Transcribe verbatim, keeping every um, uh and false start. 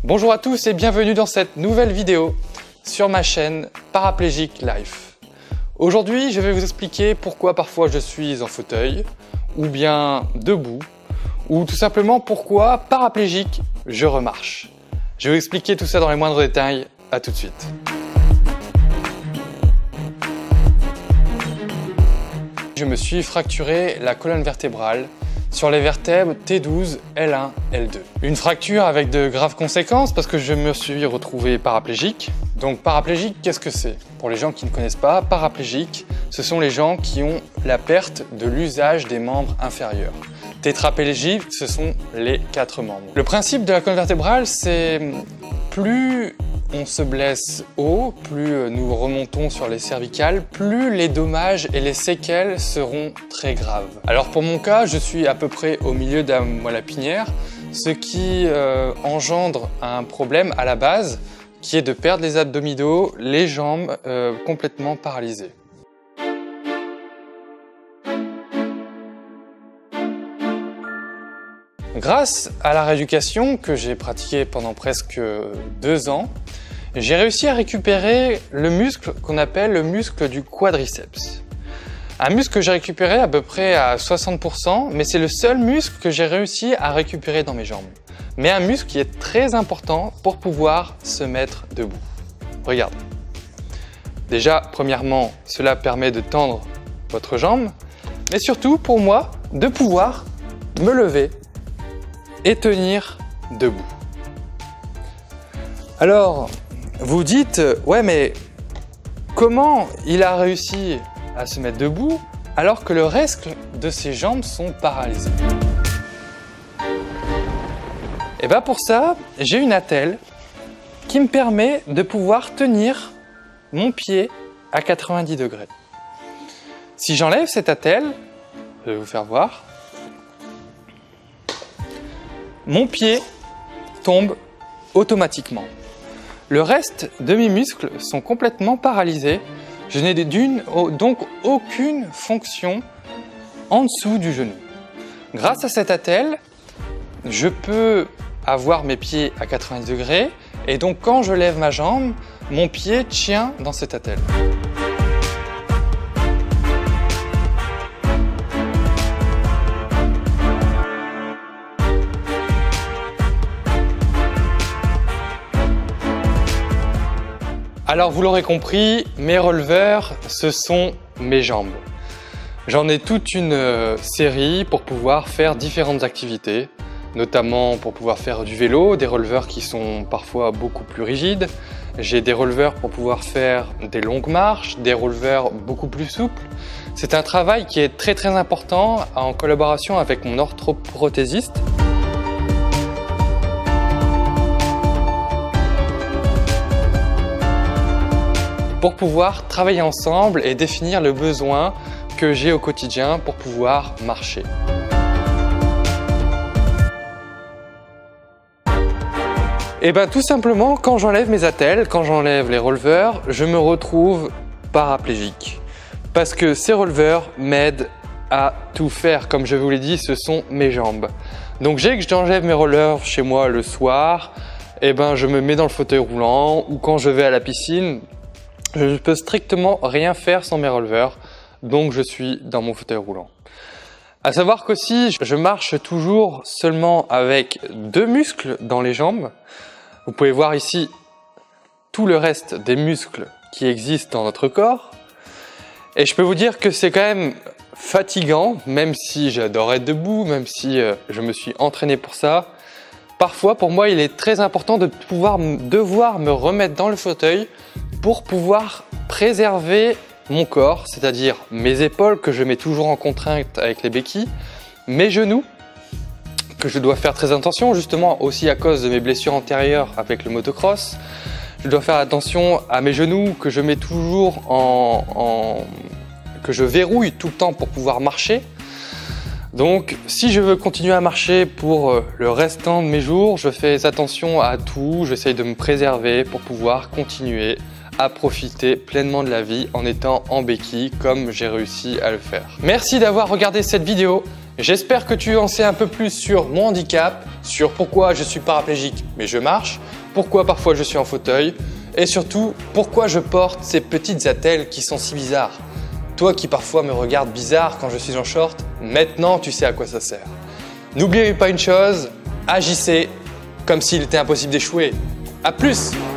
Bonjour à tous et bienvenue dans cette nouvelle vidéo sur ma chaîne Paraplégique Life. Aujourd'hui, je vais vous expliquer pourquoi parfois je suis en fauteuil, ou bien debout, ou tout simplement pourquoi paraplégique je remarche. Je vais vous expliquer tout ça dans les moindres détails. À tout de suite. Je me suis fracturé la colonne vertébrale sur les vertèbres T douze, L un, L deux. Une fracture avec de graves conséquences parce que je me suis retrouvé paraplégique. Donc paraplégique, qu'est-ce que c'est? Pour les gens qui ne connaissent pas, paraplégique, ce sont les gens qui ont la perte de l'usage des membres inférieurs. Tétraplégique, ce sont les quatre membres. Le principe de la colonne vertébrale, c'est plus on se blesse haut, plus nous remontons sur les cervicales, plus les dommages et les séquelles seront très graves. Alors pour mon cas, je suis à peu près au milieu de la moelle épinière, ce qui euh, engendre un problème à la base, qui est de perdre les abdominaux, les jambes euh, complètement paralysées. Grâce à la rééducation que j'ai pratiquée pendant presque deux ans, j'ai réussi à récupérer le muscle qu'on appelle le muscle du quadriceps. Un muscle que j'ai récupéré à peu près à soixante pour cent, mais c'est le seul muscle que j'ai réussi à récupérer dans mes jambes. Mais un muscle qui est très important pour pouvoir se mettre debout. Regarde. Déjà, premièrement, cela permet de tendre votre jambe, mais surtout pour moi, de pouvoir me lever et tenir debout. Alors, vous dites, ouais mais comment il a réussi à se mettre debout alors que le reste de ses jambes sont paralysées? Et bien pour ça, j'ai une attelle qui me permet de pouvoir tenir mon pied à quatre-vingt-dix degrés. Si j'enlève cette attelle, je vais vous faire voir, mon pied tombe automatiquement. Le reste de mes muscles sont complètement paralysés. Je n'ai donc aucune fonction en dessous du genou. Grâce à cette attelle, je peux avoir mes pieds à quatre-vingt-dix degrés et donc quand je lève ma jambe, mon pied tient dans cette attelle. Alors vous l'aurez compris, mes releveurs, ce sont mes jambes. J'en ai toute une euh, série pour pouvoir faire différentes activités, notamment pour pouvoir faire du vélo, des releveurs qui sont parfois beaucoup plus rigides. J'ai des releveurs pour pouvoir faire des longues marches, des releveurs beaucoup plus souples. C'est un travail qui est très très important en collaboration avec mon orthoprothésiste. Pour pouvoir travailler ensemble et définir le besoin que j'ai au quotidien pour pouvoir marcher. Et bien tout simplement, quand j'enlève mes attelles, quand j'enlève les releveurs, je me retrouve paraplégique. Parce que ces releveurs m'aident à tout faire. Comme je vous l'ai dit, ce sont mes jambes. Donc dès que j'enlève mes releveurs chez moi le soir, et ben je me mets dans le fauteuil roulant ou quand je vais à la piscine, je ne peux strictement rien faire sans mes releveurs, donc je suis dans mon fauteuil roulant. À savoir qu'aussi, je marche toujours seulement avec deux muscles dans les jambes. Vous pouvez voir ici tout le reste des muscles qui existent dans notre corps. Et je peux vous dire que c'est quand même fatigant, même si j'adore être debout, même si je me suis entraîné pour ça. Parfois, pour moi, il est très important de pouvoir devoir me remettre dans le fauteuil pour pouvoir préserver mon corps, c'est-à-dire mes épaules que je mets toujours en contrainte avec les béquilles, mes genoux que je dois faire très attention justement aussi à cause de mes blessures antérieures avec le motocross. Je dois faire attention à mes genoux que je mets toujours en, en que je verrouille tout le temps pour pouvoir marcher. Donc si je veux continuer à marcher pour le restant de mes jours, je fais attention à tout, j'essaye de me préserver pour pouvoir continuer à profiter pleinement de la vie en étant en béquille comme j'ai réussi à le faire. Merci d'avoir regardé cette vidéo. J'espère que tu en sais un peu plus sur mon handicap, sur pourquoi je suis paraplégique mais je marche, pourquoi parfois je suis en fauteuil et surtout pourquoi je porte ces petites attelles qui sont si bizarres. Toi qui parfois me regardes bizarre quand je suis en short, maintenant tu sais à quoi ça sert. N'oubliez pas une chose, agissez comme s'il était impossible d'échouer. À plus!